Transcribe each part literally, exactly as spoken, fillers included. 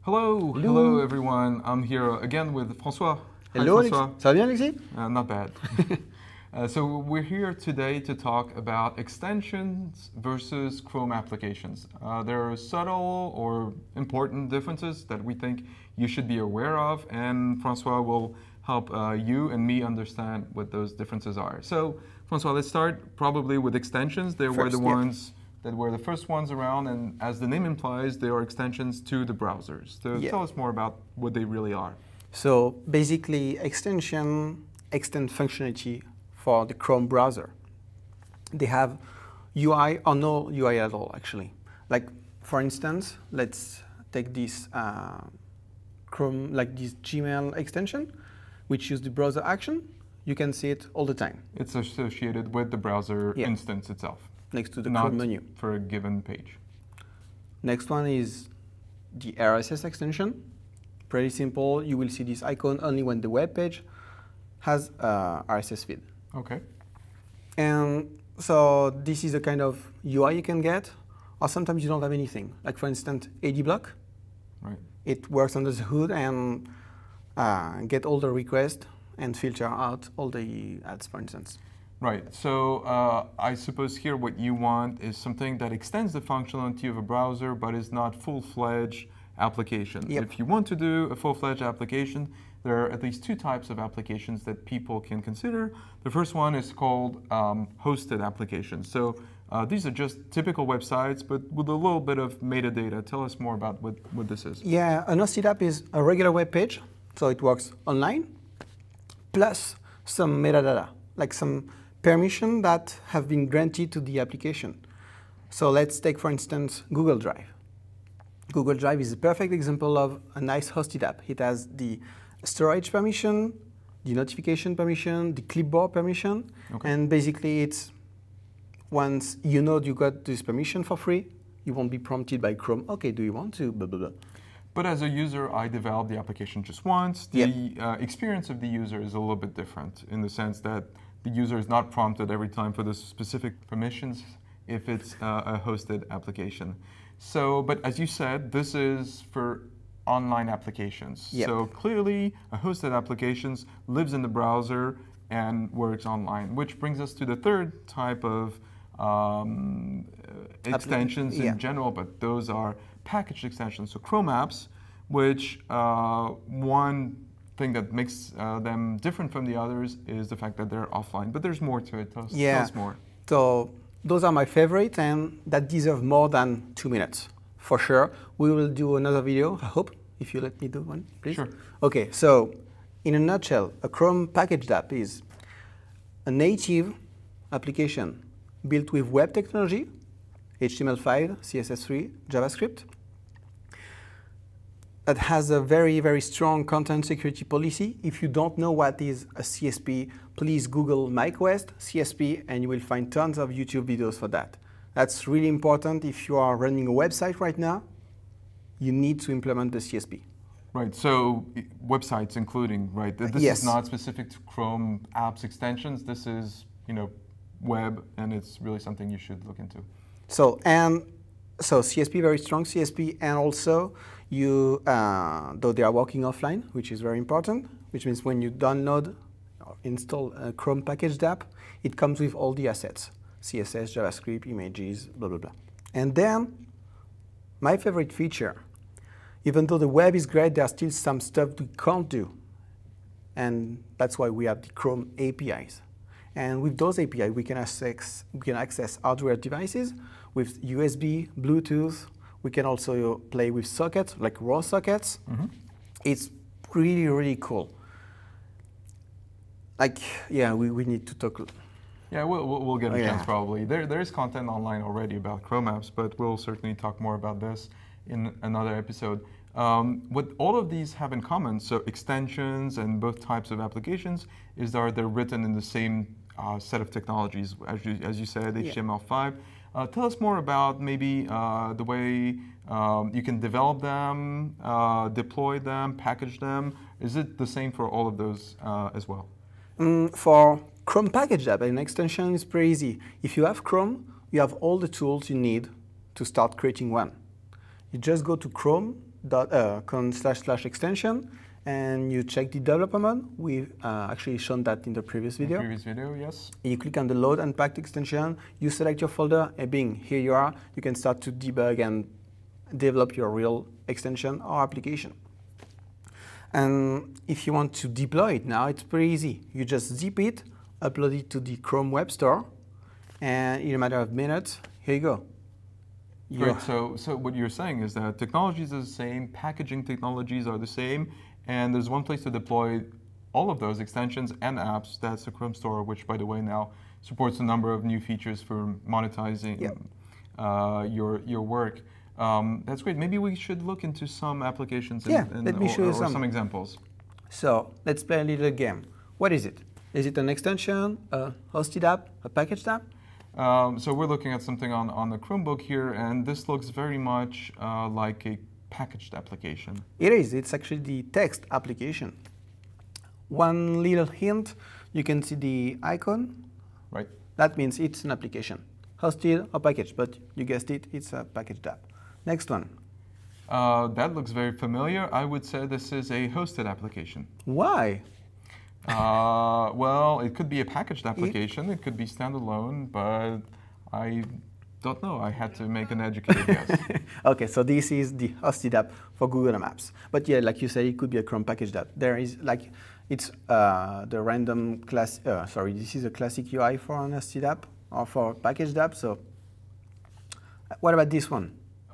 Hello, hello, hello everyone. I'm here again with François. Hello, Hi, François. Ça va bien, Alexis? Uh, not bad. uh, so we're here today to talk about extensions versus Chrome applications. Uh, there are subtle or important differences that we think you should be aware of, and François will help uh, you and me understand what those differences are. So, François, let's start probably with extensions. They were the yeah. ones that were the first ones around, and as the name implies, they are extensions to the browsers. So yeah. tell us more about what they really are. So basically, extension extend functionality for the Chrome browser. They have U I or no U I at all, actually. Like, for instance, let's take this uh, Chrome, like this Gmail extension, which uses the browser action. You can see it all the time. It's associated with the browser yeah. instance itself. Next to the Not Chrome menu. For a given page. Next one is the R S S extension. Pretty simple. You will see this icon only when the web page has a R S S feed. Okay. And so this is a kind of U I you can get, or sometimes you don't have anything. Like for instance, ad block. Right. It works under the hood and uh, get all the requests and filter out all the ads, for instance. Right, so uh, I suppose here what you want is something that extends the functionality of a browser but is not full-fledged application. Yep. If you want to do a full-fledged application, there are at least two types of applications that people can consider. The first one is called um, hosted applications. So uh, these are just typical websites but with a little bit of metadata. Tell us more about what, what this is. Yeah, an hosted app is a regular web page, so it works online, plus some metadata, like some permission that have been granted to the application. So let's take, for instance, Google Drive. Google Drive is a perfect example of a nice hosted app. It has the storage permission, the notification permission, the clipboard permission, okay. And basically it's once you know you got this permission for free, you won't be prompted by Chrome, okay, do you want to, blah, blah, blah. But as a user, I developed the application just once. The yep. uh, experience of the user is a little bit different in the sense that the user is not prompted every time for the specific permissions if it's uh, a hosted application. So, but as you said, this is for online applications. Yep. So clearly, a hosted applications lives in the browser and works online, which brings us to the third type of um, extensions yeah. in general, but those are packaged extensions. So Chrome apps, which uh, one thing that makes uh, them different from the others is the fact that they're offline. But there's more to it. Tell us, yeah. tell us more. So those are my favorites, and that deserve more than two minutes, for sure. We will do another video, I hope, if you let me do one, please. Sure. Okay, so in a nutshell, a Chrome packaged app is a native application built with web technology, H T M L five, C S S three, JavaScript, that has a very, very strong content security policy. If you don't know what is a C S P, please Google MyQuest C S P and you will find tons of YouTube videos for that. That's really important. If you are running a website right now, you need to implement the C S P. Right, so websites including, right? This yes. is not specific to Chrome apps extensions. This is, you know, web, and it's really something you should look into. So, and so C S P, very strong C S P, and also you, uh, though they are working offline, which is very important, which means when you download or install a Chrome packaged app, it comes with all the assets, C S S, JavaScript, images, blah, blah, blah. And then, my favorite feature, even though the web is great, there's still some stuff we can't do. And that's why we have the Chrome A P Is. And with those A P Is, we can access, we can access hardware devices with U S B, Bluetooth. We can also play with sockets, like raw sockets. Mm-hmm. It's really, really cool. Like, yeah, we, we need to talk. Yeah, we'll, we'll get a oh, chance yeah. probably. There, there is content online already about Chrome apps, but we'll certainly talk more about this in another episode. Um, what all of these have in common, so extensions and both types of applications, is that they're written in the same uh, set of technologies, as you, as you said, H T M L five. Yeah. Uh, tell us more about maybe uh, the way um, you can develop them, uh, deploy them, package them. Is it the same for all of those uh, as well? Mm, for Chrome package app, an extension is pretty easy. If you have Chrome, you have all the tools you need to start creating one. You just go to Chrome dot, uh, con slash slash extension, and you check the developer mode. We've uh, actually shown that in the previous video. The previous video, yes. You click on the load unpacked extension, you select your folder, and bing, here you are. You can start to debug and develop your real extension or application. And if you want to deploy it now, it's pretty easy. You just zip it, upload it to the Chrome Web Store, and in a matter of minutes, here you go. Great. So, so what you're saying is that technologies are the same, packaging technologies are the same, and there's one place to deploy all of those extensions and apps. That's the Chrome Store, which, by the way, now supports a number of new features for monetizing yep. uh, your your work. Um, that's great. Maybe we should look into some applications and, yeah, and, let me or, show you or some. some examples. So let's play a little game. What is it? Is it an extension, a hosted app, a packaged app? Um, so we're looking at something on, on the Chromebook here, and this looks very much uh, like a packaged application. It is. It's actually the text application. One little hint, you can see the icon. Right. That means it's an application. Hosted or packaged, but you guessed it, it's a packaged app. Next one. Uh, that looks very familiar. I would say this is a hosted application. Why? Uh, well, it could be a packaged application. It, it could be standalone, but I don't know. I had to make an educated guess. Okay, so this is the hosted app for Google Maps. But yeah, like you say, it could be a Chrome packaged app. There is like, it's uh, the random class, uh, sorry, this is a classic U I for an hosted app or for a packaged app. So what about this one?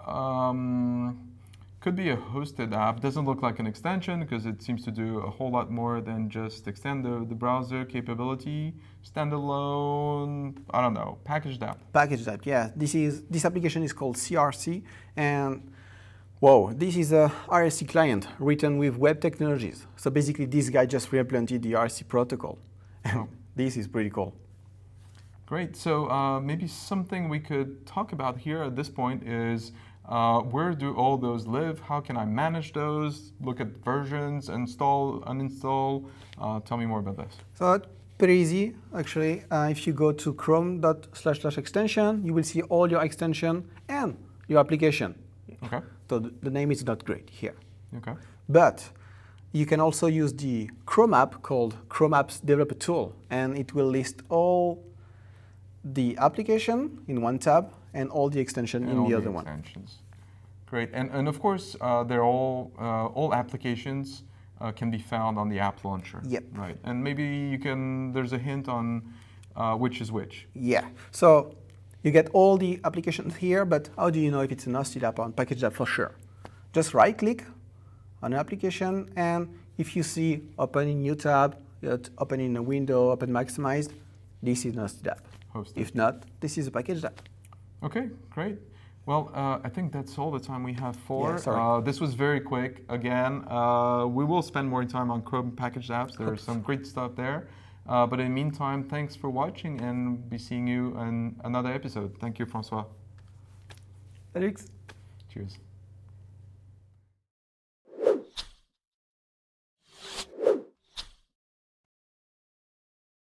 Um, could be a hosted app. Doesn't look like an extension because it seems to do a whole lot more than just extend the, the browser capability. Standalone, I don't know, packaged app. Packaged app, yeah. This is this application is called C R C, and whoa, this is a R S C client written with web technologies. So basically, this guy just reimplemented the R S C protocol. Oh. This is pretty cool. Great. So uh, maybe something we could talk about here at this point is uh, where do all those live? How can I manage those? Look at versions, install, uninstall. Uh, tell me more about this. So it's pretty easy, actually. Uh, if you go to chrome dot slash slash extension, you will see all your extension and your application. Okay. So the, the name is not great here. Okay. But you can also use the Chrome app called Chrome Apps Developer Tool, and it will list all the application in one tab and all the extension and in all the the other one. Extensions. Great. And, and of course, uh, they're all, uh, all applications uh, can be found on the app launcher. Yep. Right. And maybe you can, there's a hint on uh, which is which. Yeah. So you get all the applications here, but how do you know if it's an hosted app or a packaged app for sure? Just right click on an application, and if you see opening new tab, opening a window, open maximized, this is an hosted app. Hosted. If not, this is a packaged app. Okay, great. Well, uh, I think that's all the time we have for. Yeah, sorry. Uh, this was very quick. Again, uh, we will spend more time on Chrome packaged apps. There's some great stuff there. Uh, but in the meantime, thanks for watching, and be seeing you in another episode. Thank you, François. Alex? Cheers.